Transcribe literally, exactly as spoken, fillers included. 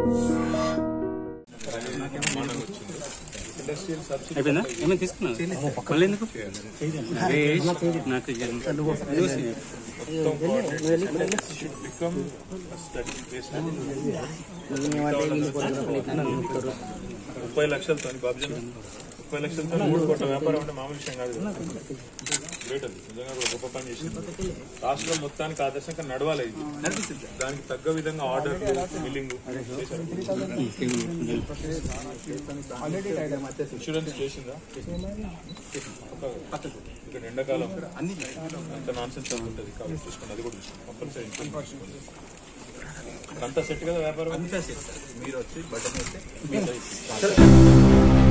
అయిపోయిందా ఏమైనా తీసుకున్నా మళ్ళీ ఎందుకు ముప్పై లక్షలతో బాబు ముప్పై లక్షలతో మూడు కోట్ల వ్యాపారం అంటే మామూలు విషయం కాదు. గ్రేట్ అది నిజంగా కూడా గొప్ప పని చేసింది. రాష్ట్రం మొత్తానికి ఆదర్శంగా నడవాలి ఇది. దానికి తగ్గ విధంగా ఆర్డర్ బిల్లింగ్ ఇన్సూరెన్స్ చేసిందా? ఇక్కడ ఎండాకాలం అంత నాన్ సెన్స్ ఉంటుంది కాబట్టి చూసుకోండి. అది కూడా కంపల్సరీ అంతా సెట్ కదా వ్యాపారం. మీరు వచ్చి బటన్